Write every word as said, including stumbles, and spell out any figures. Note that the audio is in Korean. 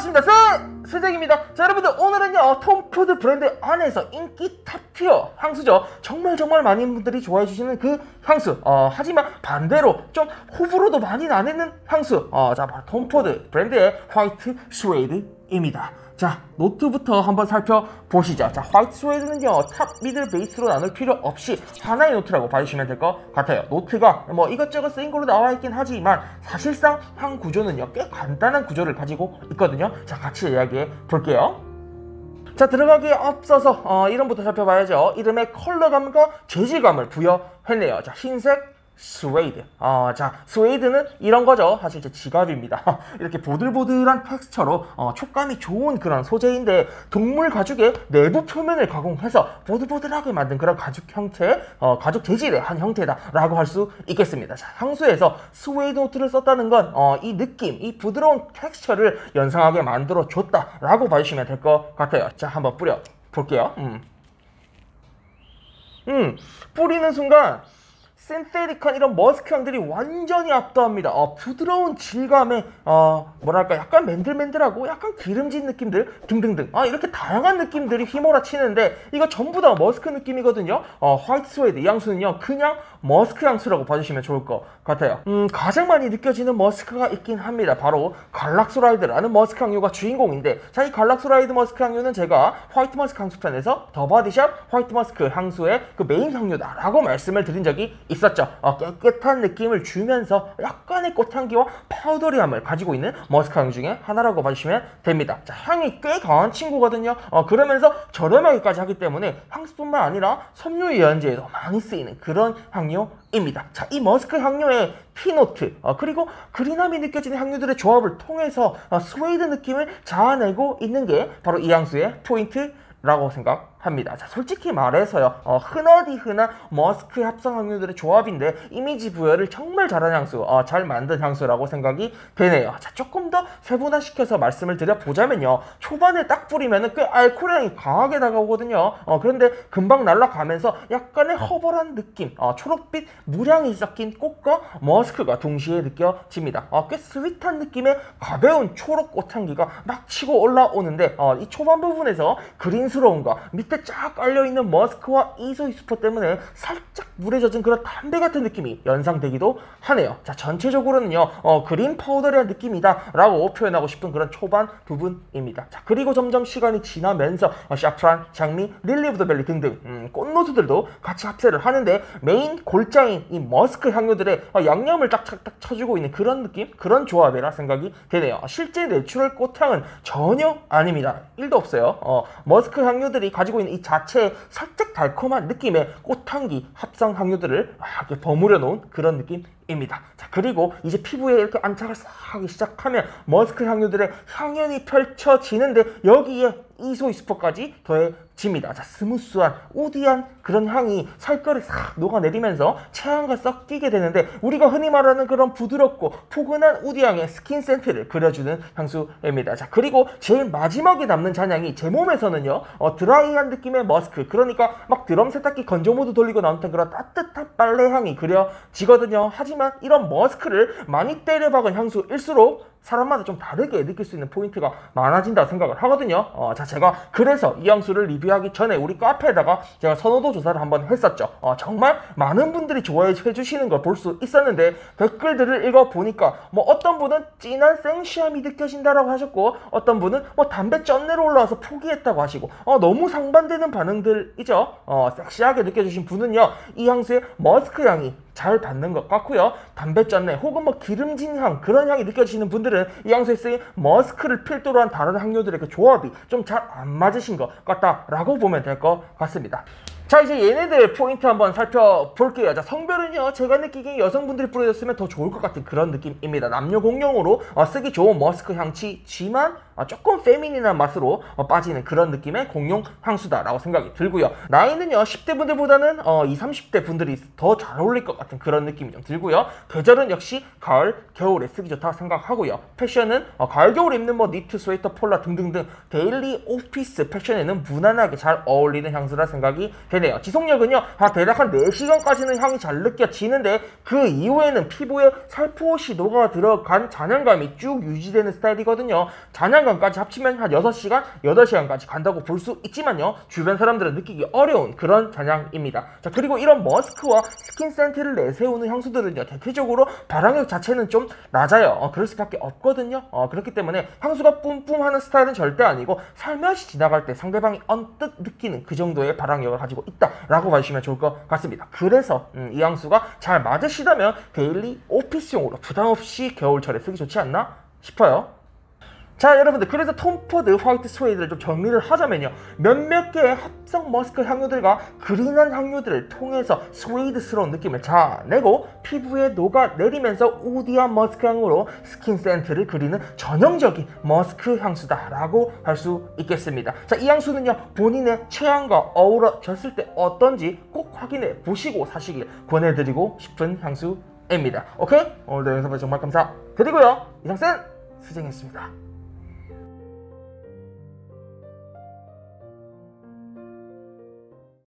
반갑습니다. 스! 스잭입니다. 자, 여러분들 오늘은요 톰포드 브랜드 안에서 인기 탑티어 향수죠. 정말 정말 많은 분들이 좋아해 주시는 그 향수. 어, 하지만 반대로 좀 호불호도 많이 나뉘는 향수. 어, 자, 바로 톰포드 브랜드의 화이트 스웨이드입니다. 자, 노트부터 한번 살펴보시죠. 자, 화이트 스웨이드는요 탑, 미들, 베이스로 나눌 필요 없이 하나의 노트라고 봐주시면 될 것 같아요. 노트가 뭐 이것저것 쓰인 걸로 나와 있긴 하지만 사실상 향 구조는요 꽤 간단한 구조를 가지고 있거든요. 자, 같이 이야기해 볼게요. 자, 들어가기에 앞서서 어, 이름부터 살펴봐야죠. 이름에 컬러감과 재질감을 부여했네요. 자, 흰색 스웨이드. 어, 자, 스웨이드는 이런 거죠. 사실 제 지갑입니다. 이렇게 보들보들한 텍스처로 어, 촉감이 좋은 그런 소재인데 동물 가죽의 내부 표면을 가공해서 보들보들하게 만든 그런 가죽 형태, 어, 가죽 재질의 한 형태다라고 할 수 있겠습니다. 자, 향수에서 스웨이드 노트를 썼다는 건 어, 이 느낌, 이 부드러운 텍스처를 연상하게 만들어 줬다라고 봐주시면 될 것 같아요. 자, 한번 뿌려 볼게요. 음, 음 뿌리는 순간 신세틱한 이런 머스크 향들이 완전히 압도합니다. 어, 부드러운 질감에 어, 뭐랄까 약간 맨들맨들하고 약간 기름진 느낌들 등등등 아, 이렇게 다양한 느낌들이 휘몰아치는데 이거 전부 다 머스크 느낌이거든요. 어, 화이트 스웨이드 이 향수는요 그냥 머스크 향수라고 봐주시면 좋을 것 같아요. 음, 가장 많이 느껴지는 머스크가 있긴 합니다. 바로 갈락소라이드라는 머스크 향료가 주인공인데, 자, 이 갈락소라이드 머스크 향료는 제가 화이트 머스크 향수 편에서 더 바디샵 화이트 머스크 향수의 그 메인 향료다라고 말씀을 드린 적이 있었죠. 어, 깨끗한 느낌을 주면서 약간의 꽃향기와 파우더리함을 가지고 있는 머스크 향 중에 하나라고 봐주시면 됩니다. 자, 향이 꽤 강한 친구거든요. 어, 그러면서 저렴하기까지 하기 때문에 향수뿐만 아니라 섬유 유연제에도 많이 쓰이는 그런 향료입니다. 자, 이 머스크 향료의 피노트 어, 그리고 그린함이 느껴지는 향료들의 조합을 통해서 어, 스웨이드 느낌을 자아내고 있는 게 바로 이 향수의 포인트라고 생각합니다. 자, 솔직히 말해서요 어, 흔하디 흔한 머스크 합성 향료들의 조합인데 이미지 부여를 정말 잘한 향수, 어, 잘 만든 향수라고 생각이 되네요. 자, 조금 더 세분화시켜서 말씀을 드려보자면요, 초반에 딱 뿌리면은 꽤 알코올향이 강하게 다가오거든요. 어, 그런데 금방 날아가면서 약간의 허벌한 느낌, 어, 초록빛 물향이 섞인 꽃과 머스크가 동시에 느껴집니다. 어, 꽤 스윗한 느낌의 가벼운 초록 꽃향기가 막 치고 올라오는데 어, 이 초반 부분에서 그린스러움과 밑에 쫙 깔려있는 머스크와 이소이스퍼 때문에 살짝 물에 젖은 그런 담배 같은 느낌이 연상되기도 하네요. 자, 전체적으로는요 어, 그린 파우더리한 느낌이다 라고 표현하고 싶은 그런 초반 부분입니다. 자, 그리고 점점 시간이 지나면서 어, 샤프란, 장미, 릴리 오브 더 밸리 등등 음, 꽃노트들도 같이 합세를 하는데 메인 골자인 이 머스크 향료들의 어, 양념을 짝짝짝 쳐주고 있는 그런 느낌, 그런 조합이라 생각이 되네요. 실제 내추럴 꽃향은 전혀 아닙니다. 일도 없어요. 어, 머스크 향료들이 가지고 있는 이 자체의 살짝 달콤한 느낌의 꽃향기 합성 향료들을 이렇게 버무려 놓은 그런 느낌입니다. 자, 그리고 이제 피부에 이렇게 안착을 싹 하기 시작하면 머스크 향료들의 향연이 펼쳐지는데 여기에 이소이스퍼까지 더해집니다. 자, 스무스한 우디한 그런 향이 살결에 싹 녹아내리면서 체향과 섞이게 되는데 우리가 흔히 말하는 그런 부드럽고 포근한 우디향의 스킨 센트를 그려주는 향수입니다. 자, 그리고 제일 마지막에 남는 잔향이 제 몸에서는요 어, 드라이한 느낌의 머스크, 그러니까 막 드럼 세탁기 건조 모드 돌리고 나온 그런 따뜻한 빨래 향이 그려지거든요. 하지만 이런 머스크를 많이 때려박은 향수일수록 사람마다 좀 다르게 느낄 수 있는 포인트가 많아진다고 생각을 하거든요. 어, 자, 제가 그래서 이 향수를 리뷰하기 전에 우리 카페에다가 제가 선호도 조사를 한번 했었죠. 어, 정말 많은 분들이 좋아해 주시는 걸 볼 수 있었는데 댓글들을 읽어보니까 뭐 어떤 분은 진한 생시함이 느껴진다라고 하셨고 어떤 분은 뭐 담배 쩐내로 올라와서 포기했다고 하시고 어, 너무 상반되는 반응들이죠. 어, 섹시하게 느껴주신 분은요 이 향수의 머스크 향이 잘 받는 것 같고요, 담배 쩐내 혹은 뭐 기름진 향 그런 향이 느껴지시는 분들은 이 향수에 쓰인 머스크를 필두로 한 다른 향료들의 그 조합이 좀 잘 안 맞으신 것 같다라고 보면 될 것 같습니다. 자, 이제 얘네들 포인트 한번 살펴볼게요. 자, 성별은요 제가 느끼기에 여성분들이 뿌려줬으면 더 좋을 것 같은 그런 느낌입니다. 남녀 공용으로 어, 쓰기 좋은 머스크 향치지만 어, 조금 페미닌한 맛으로 어, 빠지는 그런 느낌의 공용 향수다라고 생각이 들고요. 나이는요 십 대 분들보다는 어, 이십, 삼십 대 분들이 더 잘 어울릴 것 같은 그런 느낌이 좀 들고요. 계절은 역시 가을, 겨울에 쓰기 좋다 생각하고요. 패션은 어, 가을, 겨울에 입는 뭐 니트, 스웨이터, 폴라 등등등 데일리 오피스 패션에는 무난하게 잘 어울리는 향수라 생각이 되네요. 지속력은요 아, 대략 한 네 시간까지는 향이 잘 느껴지는데 그 이후에는 피부에 살포시 녹아 들어간 잔향감이 쭉 유지되는 스타일이거든요. 잔향 태양광까지 합치면 한 여섯 시간, 여덟 시간까지 간다고 볼 수 있지만요. 주변 사람들은 느끼기 어려운 그런 잔향입니다. 자, 그리고 이런 머스크와 스킨 센트를 내세우는 향수들은요. 대체적으로 발향력 자체는 좀 낮아요. 어, 그럴 수밖에 없거든요. 어, 그렇기 때문에 향수가 뿜뿜하는 스타일은 절대 아니고 살며시 지나갈 때 상대방이 언뜻 느끼는 그 정도의 발향력을 가지고 있다라고 봐주시면 좋을 것 같습니다. 그래서 음, 이 향수가 잘 맞으시다면 데일리 오피스용으로 부담없이 겨울철에 쓰기 좋지 않나 싶어요. 자, 여러분들, 그래서 톰 포드 화이트 스웨이드를 좀 정리를 하자면요, 몇몇 개의 합성 머스크 향료들과 그린한 향료들을 통해서 스웨이드스러운 느낌을 자내고 피부에 녹아내리면서 우디한 머스크 향으로 스킨 센트를 그리는 전형적인 머스크 향수다라고 할 수 있겠습니다. 자, 이 향수는요, 본인의 취향과 어우러졌을 때 어떤지 꼭 확인해 보시고 사시길 권해드리고 싶은 향수입니다. 오케이? 오늘도 영상 봐주셔서 정말 감사드리고요. 이상 센 수정이었습니다.